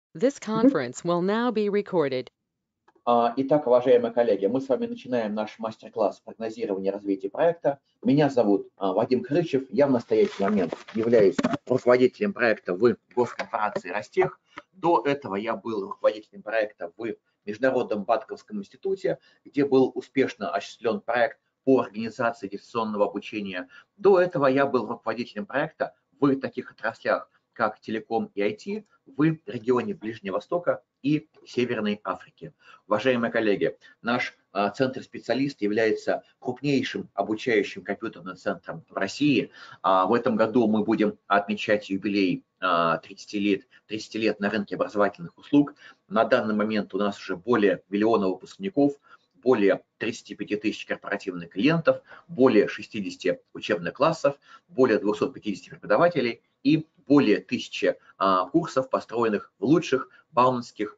This conference will now be recorded. Итак, уважаемые коллеги, мы с вами начинаем наш мастер-класс прогнозирования развития проекта. Меня зовут Вадим Крычев. Я в настоящий момент являюсь руководителем проекта в госкорпорации «Ростех». До этого я был руководителем проекта в Международном банковском институте, где был успешно осуществлен проект по организации дистанционного обучения. До этого я был руководителем проекта в таких отраслях, как телеком и IT, в регионе Ближнего Востока и Северной Африки. Уважаемые коллеги, наш центр специалист является крупнейшим обучающим компьютерным центром в России. В этом году мы будем отмечать юбилей 30 лет на рынке образовательных услуг. На данный момент у нас уже более миллиона выпускников, более 35 тысяч корпоративных клиентов, более 60 учебных классов, более 250 преподавателей и более 1000 курсов, построенных в лучших бауманских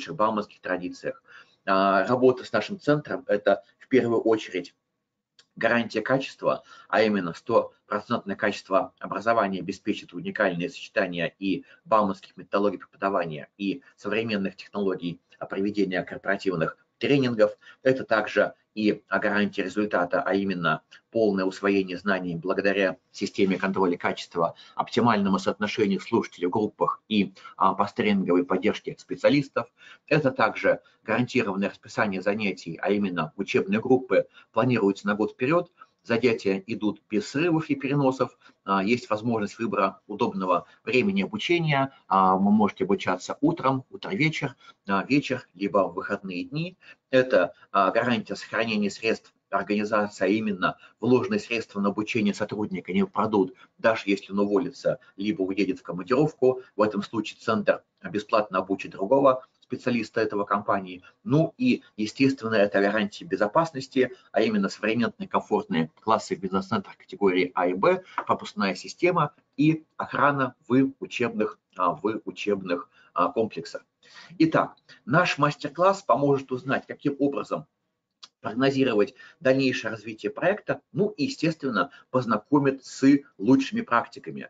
традициях. Работа с нашим центром – это в первую очередь гарантия качества, а именно 100% качество образования обеспечит уникальное сочетание и бауманских методологий преподавания, и современных технологий проведения корпоративных тренингов. Это также и гарантия результата, а именно полное усвоение знаний благодаря системе контроля качества, оптимальному соотношению слушателей в группах и посттренинговой поддержке специалистов. Это также гарантированное расписание занятий, а именно учебные группы планируются на год вперед. Занятия идут без срывов и переносов, есть возможность выбора удобного времени обучения, вы можете обучаться утром, утро-вечер, либо в выходные дни. Это гарантия сохранения средств организации, а именно вложенные средства на обучение сотрудника не пропадут, даже если он уволится, либо уедет в командировку. В этом случае центр бесплатно обучит другого специалиста этого компании. Ну и, естественно, это гарантия безопасности, а именно современные комфортные классы в бизнес-центрах категории А и Б, пропускная система и охрана в учебных комплексах. Итак, наш мастер-класс поможет узнать, каким образом прогнозировать дальнейшее развитие проекта, ну и, естественно, познакомит с лучшими практиками.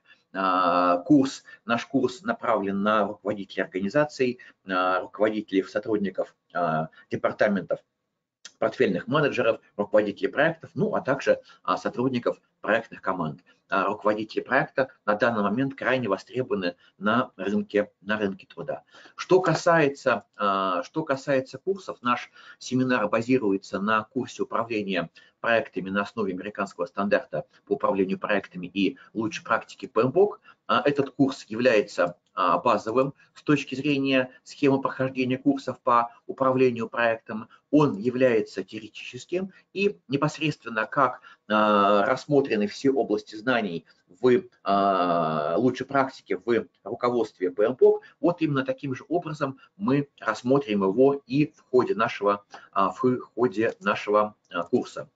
Наш курс направлен на руководителей организаций, руководителей, сотрудников департаментов, портфельных менеджеров, руководителей проектов, ну а также сотрудников проектных команд. Руководители проекта на данный момент крайне востребованы на рынке труда. Что касается курсов, наш семинар базируется на курсе управления проектами на основе американского стандарта по управлению проектами и лучшей практики PMBOK. Этот курс является базовым с точки зрения схемы прохождения курсов по управлению проектом. Он является теоретическим и непосредственно как рассмотрены все области знаний в лучшей практике в руководстве PMBOK, вот именно таким же образом мы рассмотрим его и в ходе нашего курса.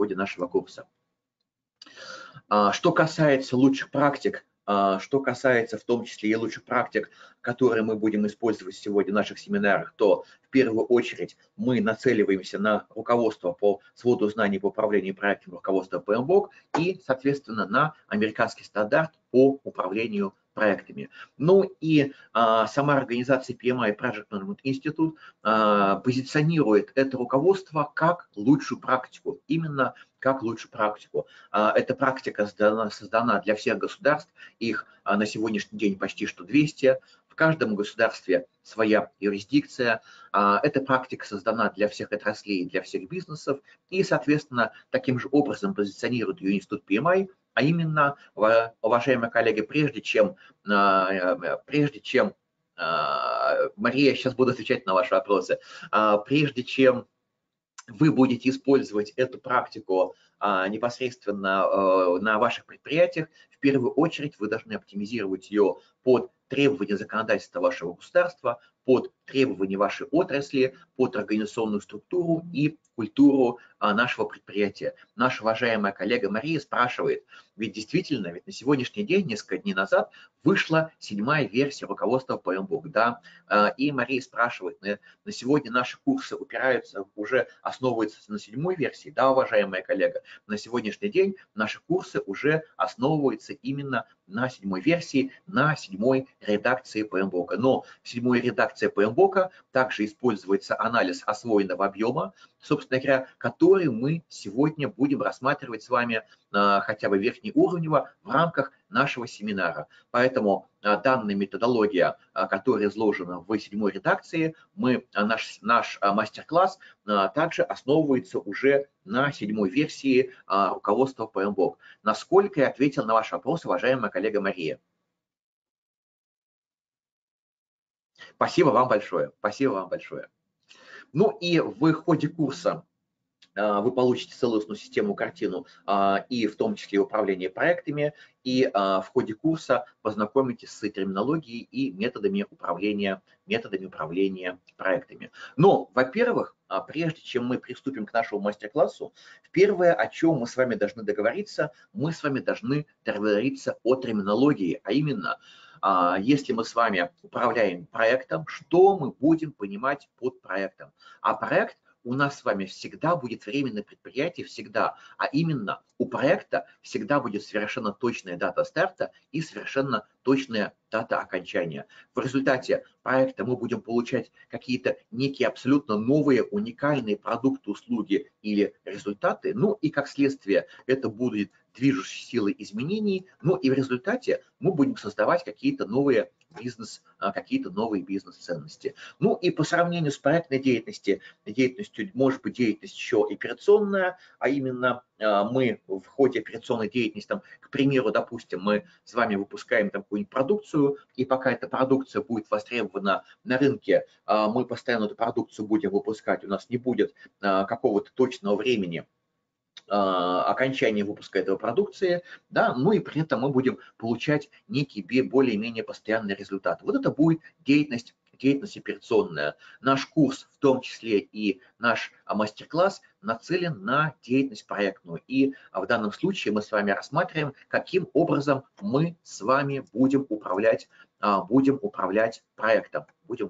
Что касается лучших практик, что касается в том числе и лучших практик, которые мы будем использовать сегодня в наших семинарах, то в первую очередь мы нацеливаемся на руководство по своду знаний по управлению проектом, руководство PMBOK и, соответственно, на американский стандарт по управлению проектами. Ну и сама организация PMI Project Management Institute позиционирует это руководство как лучшую практику, именно как лучшую практику. Эта практика создана для всех государств, их на сегодняшний день почти что 200. В каждом государстве своя юрисдикция. Эта практика создана для всех отраслей, для всех бизнесов, и, соответственно, таким же образом позиционирует ее институт PMI, а именно, уважаемые коллеги, прежде чем Мария, сейчас буду отвечать на ваши вопросы, прежде чем вы будете использовать эту практику непосредственно на ваших предприятиях, в первую очередь вы должны оптимизировать ее под требования законодательства вашего государства, под требования вашей отрасли, под организационную структуру и культуру нашего предприятия. Наша уважаемая коллега Мария спрашивает, ведь действительно, ведь на сегодняшний день, несколько дней назад, вышла 7-я версия руководства по МБУК, да, и Мария спрашивает, на сегодня наши курсы упираются, уже основываются на 7-й версии, да, уважаемая коллега, на сегодняшний день наши курсы уже основываются именно на 7-й версии, на 7-й редакции ПМБОКа. Но в 7-й редакции ПМБОКа также используется анализ освоенного объема, собственно говоря, который мы сегодня будем рассматривать с вами хотя бы верхнеуровнево в рамках нашего семинара. Поэтому данная методология, которая изложена в 7-й редакции, наш мастер-класс также основывается уже на 7-й версии руководства ПМБОК. Насколько я ответил на ваш вопрос, уважаемая коллега Мария? Спасибо вам большое. Спасибо вам большое. Ну и в ходе курса вы получите целостную систему, картину, и в том числе управление проектами, и в ходе курса познакомитесь с терминологией и методами управления проектами. Но, во-первых, прежде чем мы приступим к нашему мастер-классу, первое, о чем мы с вами должны договориться, мы с вами должны договориться о терминологии, а именно, если мы с вами управляем проектом, что мы будем понимать под проектом. А проект у нас с вами всегда будет временное предприятие, всегда, а именно у проекта всегда будет совершенно точная дата старта и совершенно точная дата окончания. В результате проекта мы будем получать какие-то некие абсолютно новые, уникальные продукты, услуги или результаты, ну и как следствие это будет движущей силой изменений, ну и в результате мы будем создавать какие-то новые бизнес-ценности. Ну и по сравнению с проектной деятельностью может быть деятельность еще операционная, а именно мы в ходе операционной деятельности, там, к примеру, допустим, мы с вами выпускаем какую-нибудь продукцию, и пока эта продукция будет востребована на рынке, мы постоянно эту продукцию будем выпускать, у нас не будет какого-то точного времени окончания выпуска этой продукции, да, ну и при этом мы будем получать некий более-менее постоянный результат. Вот это будет деятельность операционная. Наш курс, в том числе и наш мастер-класс, нацелен на деятельность проектную. И в данном случае мы с вами рассматриваем, каким образом мы с вами будем управлять проектом.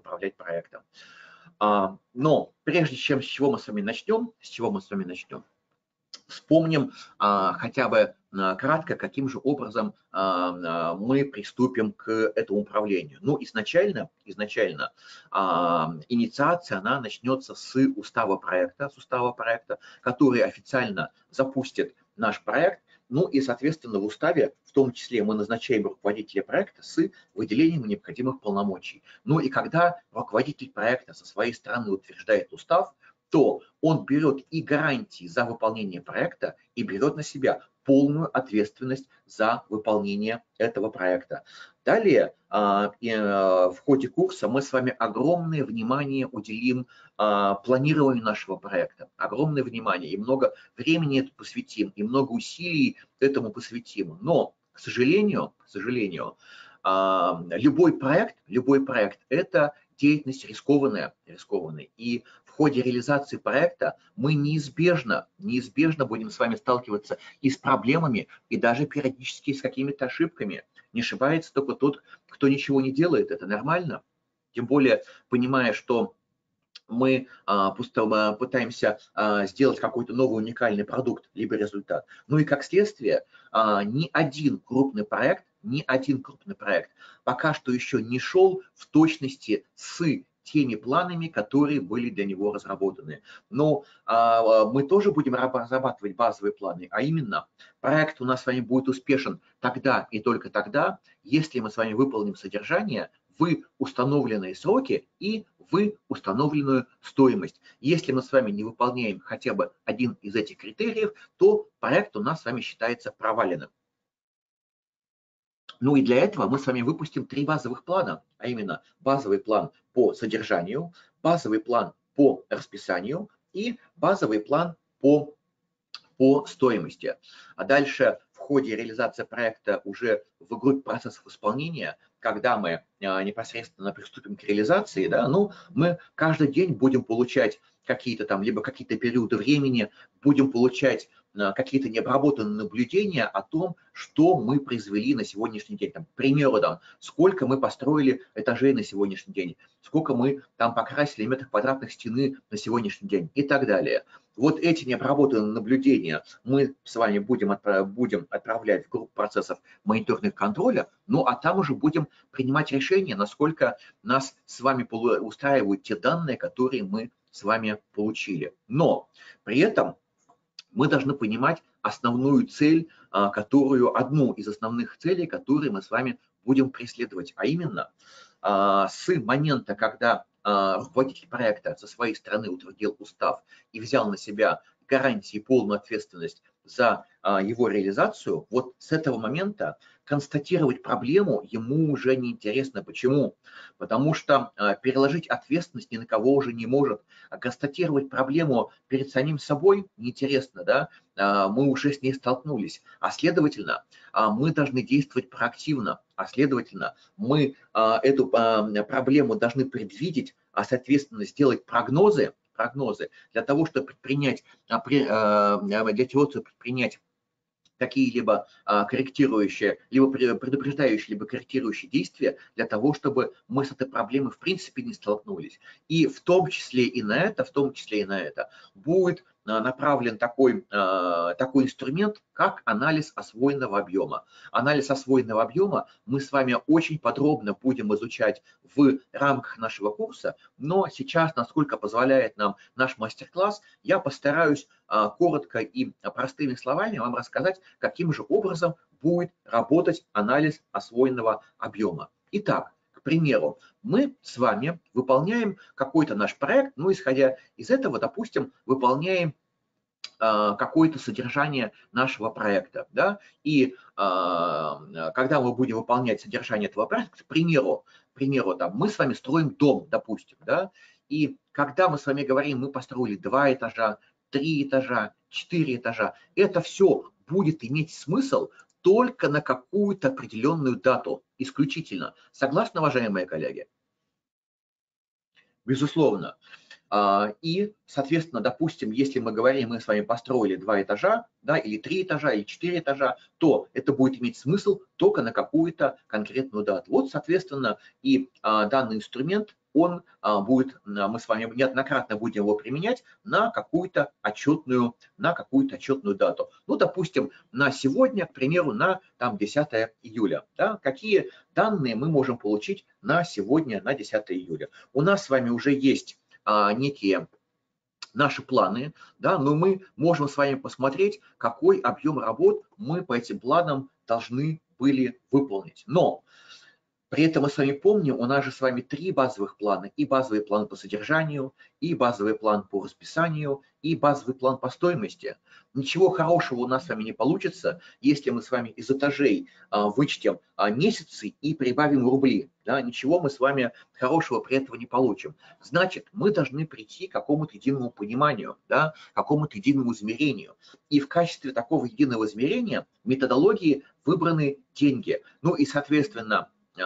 Но прежде чем с чего мы с вами начнем, вспомним хотя бы кратко, каким же образом мы приступим к этому управлению. Ну, изначально инициация, она начнется с устава проекта, который официально запустит наш проект. Ну и, соответственно, в уставе, в том числе, мы назначаем руководителя проекта с выделением необходимых полномочий. Ну и когда руководитель проекта со своей стороны утверждает устав, то он берет и гарантии за выполнение проекта, и берет на себя полную ответственность за выполнение этого проекта. Далее, в ходе курса мы с вами огромное внимание уделим планированию нашего проекта. Огромное внимание и много времени этому посвятим, и много усилий этому посвятим. Но, к сожалению, любой проект – это деятельность рискованная. И в ходе реализации проекта мы неизбежно будем с вами сталкиваться и с проблемами, и даже периодически с какими-то ошибками. Не ошибается только тот, кто ничего не делает. Это нормально. Тем более, понимая, что мы пытаемся сделать какой-то новый уникальный продукт, либо результат. Ну и как следствие, ни один крупный проект пока что еще не шел в точности с теми планами, которые были для него разработаны. Но мы тоже будем разрабатывать базовые планы, а именно проект у нас с вами будет успешен тогда и только тогда, если мы с вами выполним содержание в установленные сроки и в установленную стоимость. Если мы с вами не выполняем хотя бы один из этих критериев, то проект у нас с вами считается проваленным. Ну и для этого мы с вами выпустим 3 базовых плана, а именно базовый план по содержанию, базовый план по расписанию и базовый план по стоимости. А дальше в ходе реализации проекта уже в группе процессов исполнения когда мы непосредственно приступим к реализации, да, ну, мы каждый день будем получать какие-то там, либо какие-то периоды времени, будем получать какие-то необработанные наблюдения о том, что мы произвели на сегодняшний день. Там, к примеру, там, сколько мы построили этажей на сегодняшний день, сколько мы там покрасили метров квадратных стены на сегодняшний день и так далее. Вот эти необработанные наблюдения мы с вами будем отправлять в группу процессов мониторинга контроля, ну а там уже будем принимать решение, насколько нас с вами устраивают те данные, которые мы с вами получили. Но при этом мы должны понимать основную цель, одну из основных целей, которые мы с вами будем преследовать, а именно с момента, когда руководитель проекта со своей стороны утвердил устав и взял на себя гарантии и полную ответственность за его реализацию, вот с этого момента констатировать проблему ему уже не интересно. Почему? Потому что переложить ответственность ни на кого уже не может. А констатировать проблему перед самим собой неинтересно, да? Мы уже с ней столкнулись. А следовательно, мы должны действовать проактивно. А следовательно, мы эту проблему должны предвидеть, а соответственно сделать прогнозы для того, чтобы предпринять какие-либо корректирующие, либо предупреждающие, либо корректирующие действия для того, чтобы мы с этой проблемой в принципе не столкнулись. И в том числе и на это будет направлен такой инструмент, как анализ освоенного объема. Анализ освоенного объема мы с вами очень подробно будем изучать в рамках нашего курса, но сейчас, насколько позволяет нам наш мастер-класс, я постараюсь коротко и простыми словами вам рассказать, каким же образом будет работать анализ освоенного объема. Итак, к примеру, мы с вами выполняем какой-то наш проект, ну, исходя из этого, допустим, выполняем какое-то содержание нашего проекта, да, и когда мы будем выполнять содержание этого проекта, к примеру, там, мы с вами строим дом, допустим, да, и когда мы с вами говорим, мы построили 2 этажа, 3 этажа, 4 этажа, это все будет иметь смысл только на какую-то определенную дату, исключительно. Согласны, уважаемые коллеги? Безусловно. И, соответственно, допустим, если мы говорим, мы с вами построили 2 этажа, да, или 3 этажа, или 4 этажа, то это будет иметь смысл только на какую-то конкретную дату. Вот, соответственно, и данный инструмент, он будет, мы с вами неоднократно будем его применять на какую-то отчетную дату. Ну, допустим, на сегодня, к примеру, на там 10 июля. Да, какие данные мы можем получить на сегодня, на 10 июля? У нас с вами уже есть некие наши планы, да, но мы можем с вами посмотреть, какой объем работ мы по этим планам должны были выполнить. Но при этом мы с вами помним, у нас же с вами 3 базовых плана. И базовый план по содержанию, и базовый план по расписанию, и базовый план по стоимости. Ничего хорошего у нас с вами не получится, если мы с вами из этажей вычтем месяцы и прибавим рубли. Да, ничего мы с вами хорошего при этом не получим. Значит, мы должны прийти к какому-то единому пониманию, да, к какому-то единому измерению. И в качестве такого единого измерения методологии выбраны деньги. Ну и, соответственно,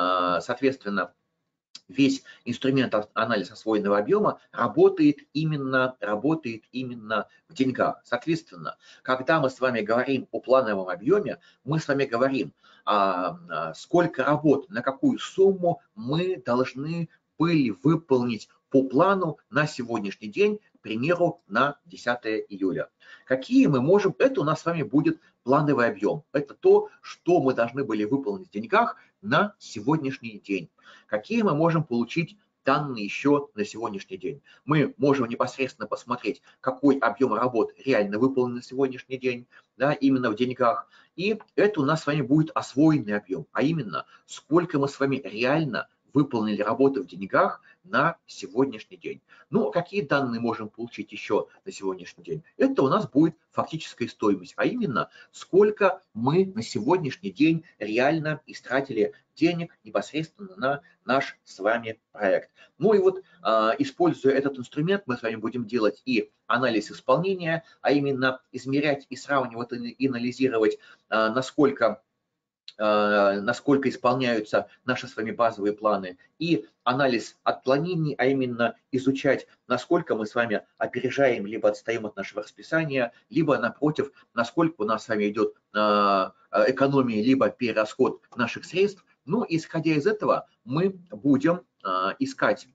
весь инструмент анализа освоенного объема работает именно в деньгах. Соответственно, когда мы с вами говорим о плановом объеме, мы с вами говорим, сколько работ, на какую сумму мы должны были выполнить по плану на сегодняшний день, к примеру, на 10 июля. Какие мы можем, это у нас с вами будет плановый объем. Это то, что мы должны были выполнить в деньгах на сегодняшний день. Какие мы можем получить данные еще на сегодняшний день? Мы можем непосредственно посмотреть, какой объем работ реально выполнен на сегодняшний день, да, именно в деньгах. И это у нас с вами будет освоенный объем, а именно, сколько мы с вами реально выполнили работы в деньгах на сегодняшний день. Ну, какие данные можем получить еще на сегодняшний день? Это у нас будет фактическая стоимость, а именно, сколько мы на сегодняшний день реально истратили денег непосредственно на наш с вами проект. Ну и вот, используя этот инструмент, мы с вами будем делать и анализ исполнения, а именно измерять и сравнивать и анализировать, насколько насколько исполняются наши с вами базовые планы, и анализ отклонений, а именно изучать, насколько мы с вами опережаем, либо отстаем от нашего расписания, либо, напротив, насколько у нас с вами идет экономия, либо перерасход наших средств. Ну, исходя из этого, мы будем искать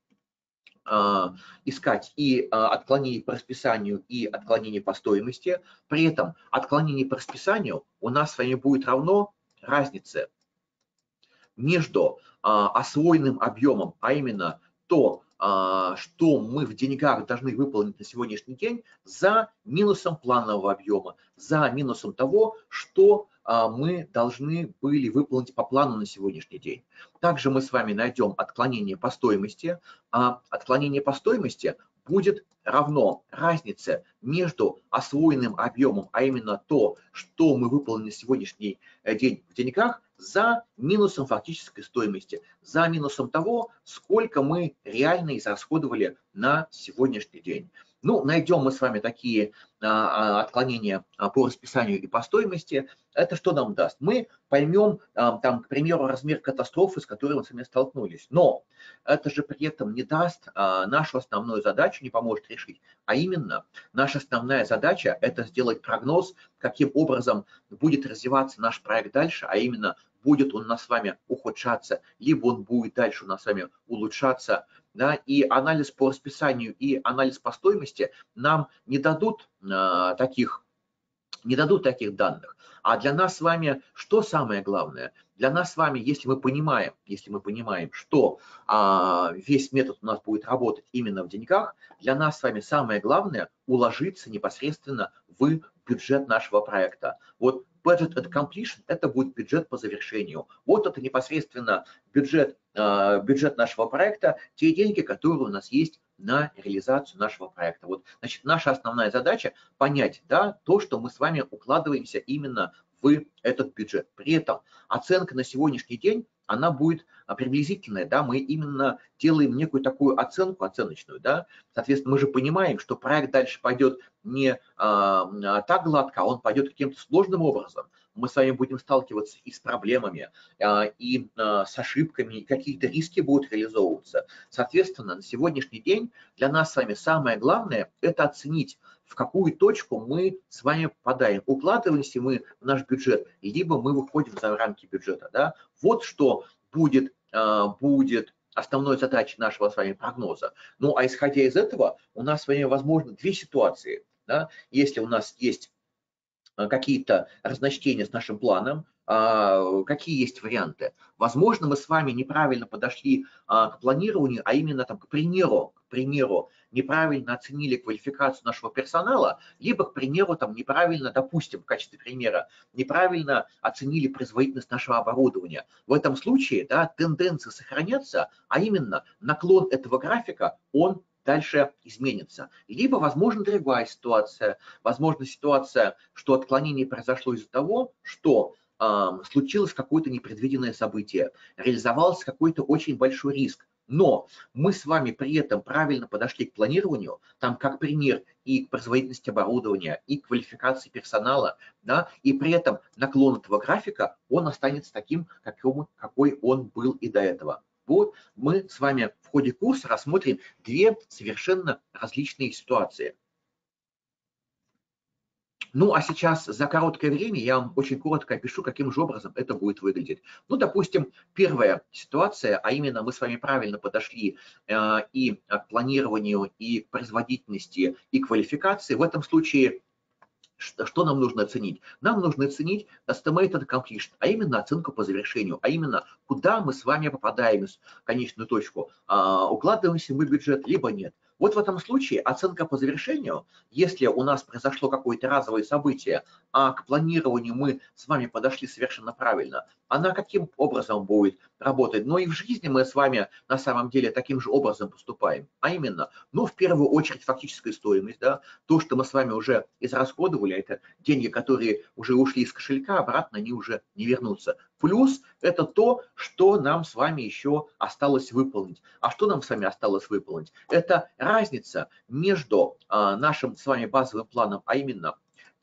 и отклонение по расписанию, и отклонение по стоимости. При этом отклонение по расписанию у нас с вами будет равно разнице между освоенным объемом, а именно то, что мы в деньгах должны выполнить на сегодняшний день, за минусом планового объема, за минусом того, что мы должны были выполнить по плану на сегодняшний день. Также мы с вами найдем отклонение по стоимости, а отклонение по стоимости будет равно разнице между освоенным объемом, а именно то, что мы выполнили на сегодняшний день в деньгах, за минусом фактической стоимости, за минусом того, сколько мы реально израсходовали на сегодняшний день. Ну, найдем мы с вами такие отклонения по расписанию и по стоимости. Это что нам даст? Мы поймем, там, к примеру, размер катастрофы, с которой мы с вами столкнулись. Но это же при этом не даст нашу основную задачу, не поможет решить. А именно, наша основная задача – это сделать прогноз, каким образом будет развиваться наш проект дальше, а именно, будет он у нас с вами ухудшаться, либо он будет дальше у нас с вами улучшаться. Да, и анализ по расписанию и анализ по стоимости нам не дадут таких данных. А для нас с вами что самое главное? Для нас с вами, если мы понимаем, что весь метод у нас будет работать именно в деньгах, для нас с вами самое главное уложиться непосредственно в бюджет нашего проекта. Вот budget at completion – это будет бюджет по завершению. Вот это непосредственно бюджет нашего проекта, те деньги, которые у нас есть на реализацию нашего проекта. Вот, значит, наша основная задача понять, да, то, что мы с вами укладываемся именно в этот бюджет. При этом оценка на сегодняшний день, она будет приблизительная, да, мы именно делаем некую такую оценочную, да, соответственно, мы же понимаем, что проект дальше пойдет не так гладко, а он пойдет каким-то сложным образом. Мы с вами будем сталкиваться и с проблемами, и с ошибками, и какие-то риски будут реализовываться. Соответственно, на сегодняшний день для нас с вами самое главное – это оценить, в какую точку мы с вами попадаем. Укладываемся мы в наш бюджет, либо мы выходим за рамки бюджета. Да? Вот что будет основной задачей нашего с вами прогноза. Ну, а исходя из этого, у нас с вами возможно две ситуации. Да? Если у нас есть какие-то разночтения с нашим планом, какие есть варианты? Возможно, мы с вами неправильно подошли к планированию, а именно, там, к примеру, неправильно оценили квалификацию нашего персонала, либо, к примеру, там, неправильно, допустим, в качестве примера, неправильно оценили производительность нашего оборудования. В этом случае, да, тенденции сохранятся, а именно наклон этого графика, он дальше изменится. Либо, возможно, другая ситуация. Возможно, ситуация, что отклонение произошло из-за того, что случилось какое-то непредвиденное событие, реализовался какой-то очень большой риск. Но мы с вами при этом правильно подошли к планированию, там как пример и к производительности оборудования, и к квалификации персонала, да, и при этом наклон этого графика, он останется таким, какой он был и до этого. Вот мы с вами в ходе курса рассмотрим две совершенно различные ситуации. Ну, а сейчас за короткое время я вам очень коротко опишу, каким же образом это будет выглядеть. Ну, допустим, первая ситуация, а именно мы с вами правильно подошли и к планированию, и к производительности, и к квалификации. В этом случае что нам нужно оценить? Нам нужно оценить estimated completion, а именно оценку по завершению, а именно куда мы с вами попадаем в конечную точку, укладываемся мы в бюджет, либо нет. Вот в этом случае оценка по завершению, если у нас произошло какое-то разовое событие, а к планированию мы с вами подошли совершенно правильно, она каким образом будет работать? Но и в жизни мы с вами на самом деле таким же образом поступаем. А именно, ну, в первую очередь фактическая стоимость, да, то, что мы с вами уже израсходовали, это деньги, которые уже ушли из кошелька, обратно они уже не вернутся. Плюс это то, что нам с вами еще осталось выполнить. А что нам с вами осталось выполнить? Это разница между нашим с вами базовым планом, а именно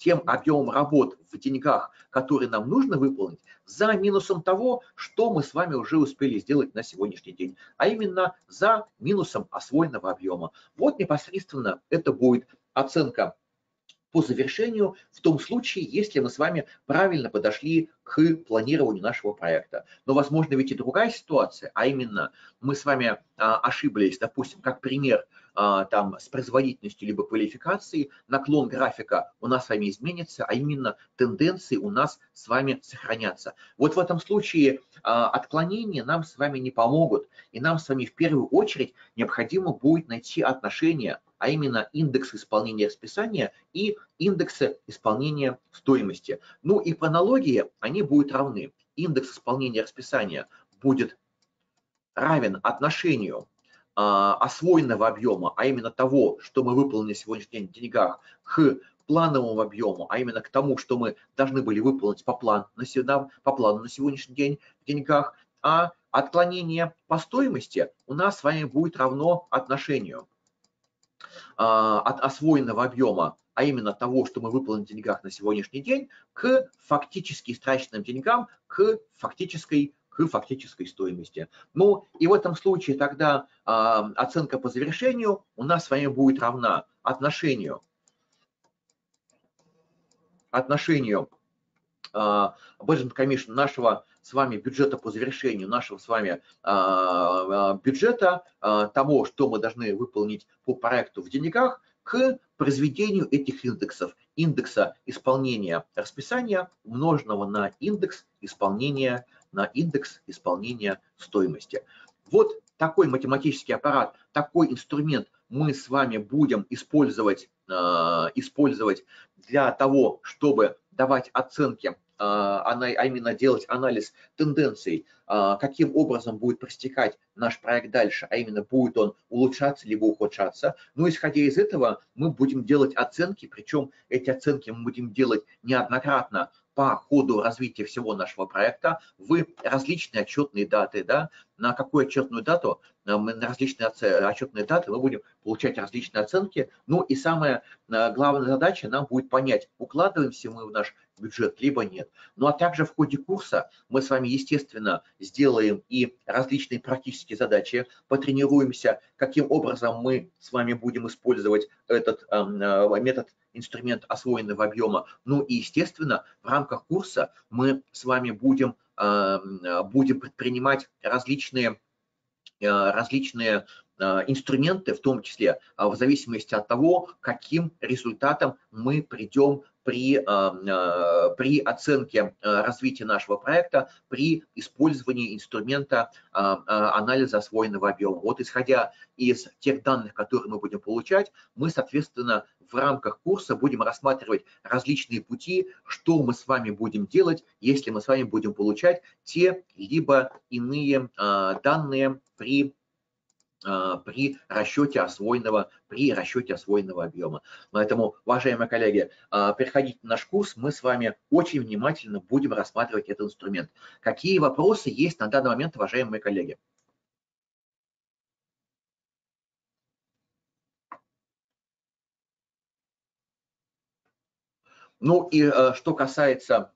тем объемом работ в деньгах, которые нам нужно выполнить, за минусом того, что мы с вами уже успели сделать на сегодняшний день, а именно за минусом освоенного объема. Вот непосредственно это будет оценка по завершению в том случае, если мы с вами правильно подошли к планированию нашего проекта. Но возможно ведь и другая ситуация, а именно мы с вами ошиблись, допустим, как пример, там с производительностью либо квалификацией, наклон графика у нас с вами изменится, а именно тенденции у нас с вами сохранятся. Вот в этом случае отклонения нам с вами не помогут, и нам с вами в первую очередь необходимо будет найти отношения, а именно индекс исполнения расписания и индексы исполнения стоимости. Ну и по аналогии они будут равны. Индекс исполнения расписания будет равен отношению освоенного объема, а именно того, что мы выполнили сегодняшний день в деньгах, к плановому объему, а именно к тому, что мы должны были выполнить по плану на сегодняшний день в деньгах, а отклонение по стоимости у нас с вами будет равно отношению от освоенного объема, а именно того, что мы выполнили в деньгах на сегодняшний день, к фактически истраченным деньгам, к фактической стоимости. Ну и в этом случае тогда оценка по завершению у нас с вами будет равна отношению budget commission нашего с вами бюджета по завершению, нашего с вами бюджета, того, что мы должны выполнить по проекту в деньгах, к произведению этих индексов. Индекса исполнения расписания, умноженного на индекс исполнения стоимости. Вот такой математический аппарат, такой инструмент мы с вами будем использовать для того, чтобы давать оценки, а именно делать анализ тенденций, каким образом будет протекать наш проект дальше, а именно будет он улучшаться либо ухудшаться. Но исходя из этого мы будем делать оценки, причем эти оценки мы будем делать неоднократно по ходу развития всего нашего проекта в различные отчетные даты. Да? На какую отчетную дату, на различные отчетные даты мы будем получать различные оценки. Ну и самая главная задача нам будет понять, укладываемся мы в наш бюджет, либо нет. Ну а также в ходе курса мы с вами, естественно, сделаем и различные практические задачи, потренируемся, каким образом мы с вами будем использовать этот метод, инструмент освоенного объема. Ну и, естественно, в рамках курса мы с вами будем предпринимать различные инструменты, в том числе в зависимости от того, каким результатом мы придем при оценке развития нашего проекта, при использовании инструмента анализа освоенного объема. Вот исходя из тех данных, которые мы будем получать, мы, соответственно, в рамках курса будем рассматривать различные пути, что мы с вами будем делать, если мы с вами будем получать те либо иные данные при расчете освоенного объема. Поэтому, уважаемые коллеги, приходите на наш курс, мы с вами очень внимательно будем рассматривать этот инструмент. Какие вопросы есть на данный момент, уважаемые коллеги? Ну и что касается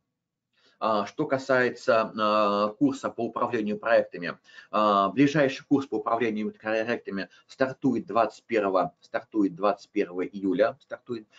курса по управлению проектами, ближайший курс по управлению проектами стартует 21 июля.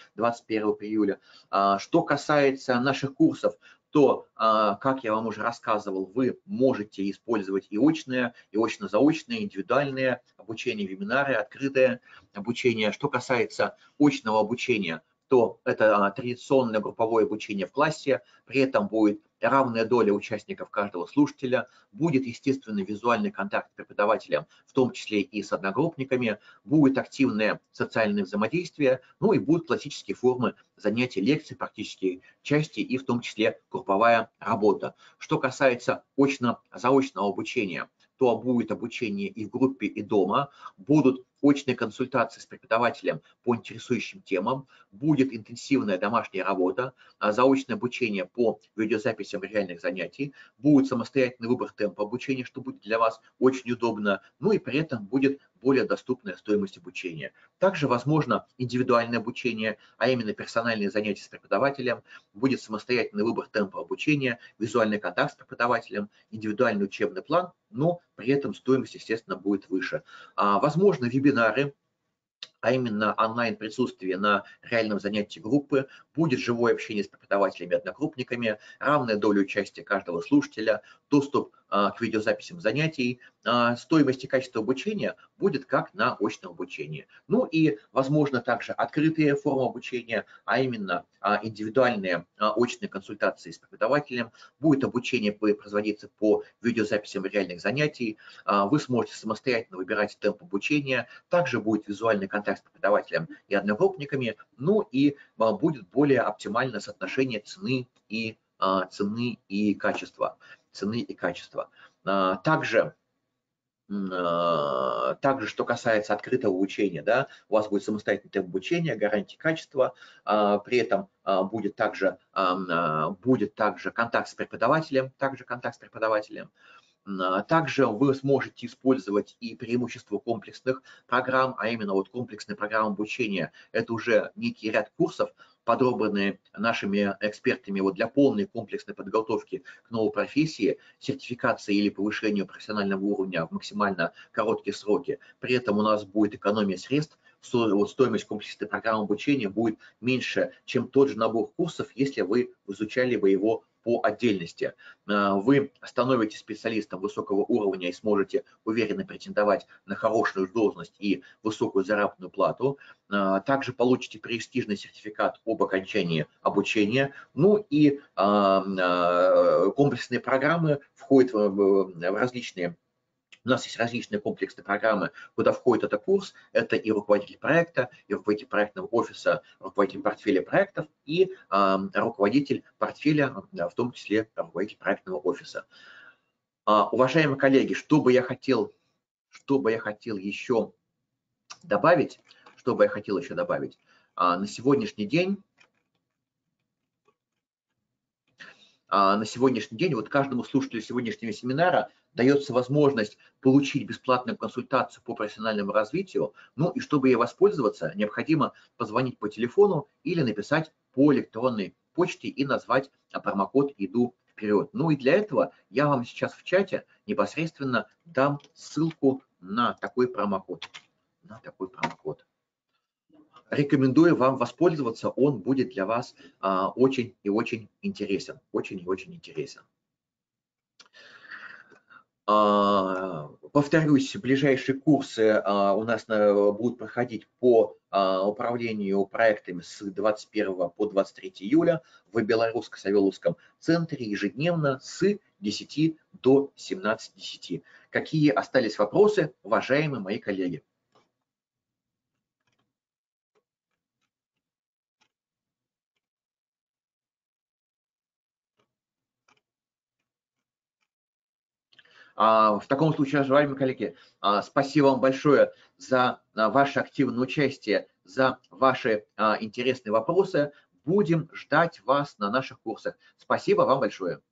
Что касается наших курсов, то, как я вам уже рассказывал, вы можете использовать и очно-заочное, индивидуальное обучение, вебинары, открытое обучение. Что касается очного обучения, то это традиционное групповое обучение в классе, при этом будет равная доля участников каждого слушателя, будет, естественно, визуальный контакт с преподавателем, в том числе и с одногруппниками, будет активное социальное взаимодействие, ну и будут классические формы занятий, лекций, практические части и в том числе групповая работа. Что касается очно-заочного обучения, то будет обучение и в группе, и дома, будут очные консультации с преподавателем по интересующим темам, будет интенсивная домашняя работа, заочное обучение по видеозаписям реальных занятий, будет самостоятельный выбор темпа обучения, что будет для вас очень удобно, ну и при этом будет более доступная стоимость обучения. Также возможно индивидуальное обучение, а именно персональные занятия с преподавателем, будет самостоятельный выбор темпа обучения, визуальный контакт с преподавателем, индивидуальный учебный план, но при этом стоимость, естественно, будет выше. Возможно, вебинары, а именно онлайн-присутствие на реальном занятии группы, будет живое общение с преподавателями-одногруппниками, равная доля участия каждого слушателя, доступ к видеозаписям занятий, стоимость и качество обучения будет как на очном обучении. Ну и, возможно, также открытые формы обучения, а именно индивидуальные очные консультации с преподавателем, будет обучение производиться по видеозаписям реальных занятий, вы сможете самостоятельно выбирать темп обучения, также будет визуальный контакт с преподавателем и одногруппниками, ну и будет более оптимальное соотношение цены и качества. Также, что касается открытого обучения, да, у вас будет самостоятельное темп обучения, гарантия качества, при этом будет также контакт с преподавателем, Также вы сможете использовать и преимущества комплексных программ, а именно вот комплексная программа обучения. Это уже некий ряд курсов, подробранные нашими экспертами вот для полной комплексной подготовки к новой профессии, сертификации или повышению профессионального уровня в максимально короткие сроки. При этом у нас будет экономия средств, стоимость комплексной программы обучения будет меньше, чем тот же набор курсов, если вы изучали бы его по отдельности. Вы становитесь специалистом высокого уровня и сможете уверенно претендовать на хорошую должность и высокую заработную плату. Также получите престижный сертификат об окончании обучения. Ну и комплексные программы входят в различные. У нас есть различные комплексные программы, куда входит этот курс. Это и руководитель проекта, и руководитель проектного офиса, руководитель портфеля проектов, и руководитель портфеля, в том числе руководитель проектного офиса. Уважаемые коллеги, что бы я хотел еще добавить, на сегодняшний день вот каждому слушателю сегодняшнего семинара дается возможность получить бесплатную консультацию по профессиональному развитию. Ну и чтобы ей воспользоваться, необходимо позвонить по телефону или написать по электронной почте и назвать промокод «Иду вперед». Ну и для этого я вам сейчас в чате непосредственно дам ссылку на такой промокод. Рекомендую вам воспользоваться, он будет для вас очень и очень интересен. Повторюсь, ближайшие курсы у нас будут проходить по управлению проектами с 21 по 23 июля в Белорусско-Савеловском центре ежедневно с 10 до 17:10. Какие остались вопросы, уважаемые мои коллеги? В таком случае, уважаемые коллеги, спасибо вам большое за ваше активное участие, за ваши интересные вопросы. Будем ждать вас на наших курсах. Спасибо вам большое.